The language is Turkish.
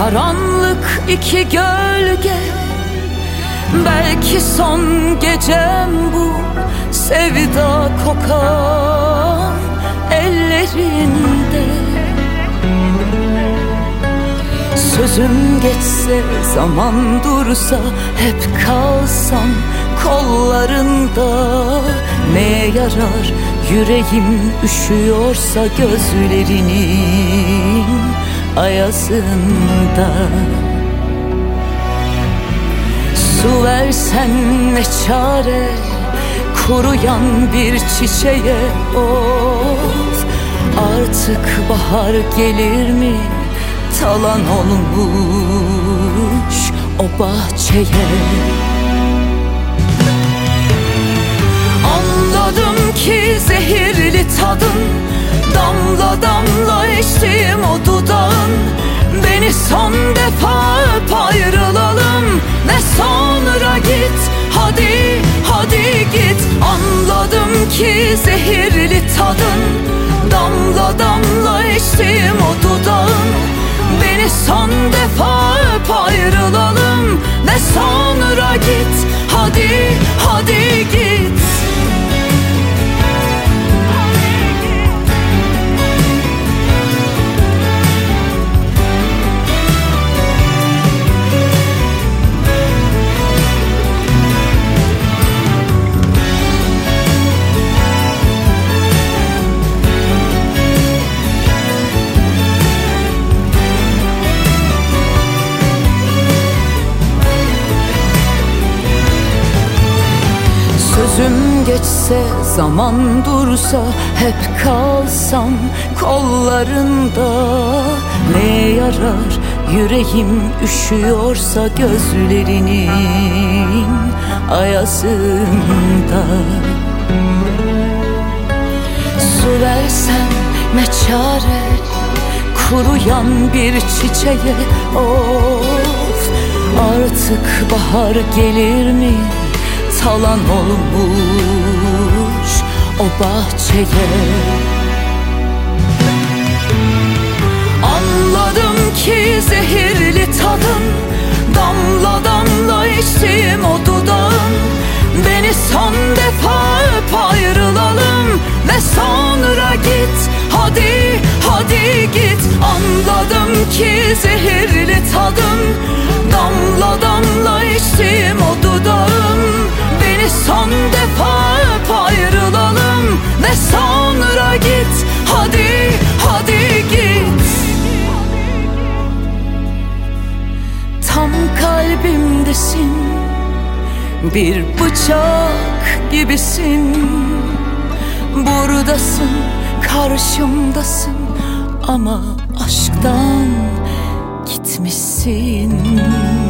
Karanlık iki gölge, belki son gecem bu. Sevda kokan ellerinde. Sözüm geçse, zaman dursa, hep kalsam kollarında. Neye yarar yüreğim üşüyorsa gözlerinin ayazında. Su versen ne çare kuruyan bir çiçeğe, of. Artık bahar gelir mi talan olmuş o bahçeye. Anladım ki zehirli tadın, damla damla içtiğim o dudağın. Beni son defa öp, ayrılalım ve sonra git. Hadi, hadi git. Anladım ki zehirli tadın, damla damla içtiğim o dudağın. Beni son defa öp, ayrılalım ve sonra git. Hadi, hadi git. Sözüm geçse, zaman dursa, hep kalsam kollarında. Neye yarar yüreğim üşüyorsa gözlerinin ayazında. Su versen ne çare kuruyan bir çiçeğe, of. Artık bahar gelir mi talan olmuş o bahçeye. Anladım ki zehirli tadın, damla damla içtiğim o dudağın. Beni son defa öp, ayrılalım ve sonra git. Hadi, hadi git. Anladım ki zehirli tadın, damla damla içtiğim o dudağın. Beni son defa öp, ayrılalım ve sonra git. Hadi, hadi git. Tam kalbimdesin, bir bıçak gibisin. Buradasın, karşımdasın ama aşktan gitmişsin.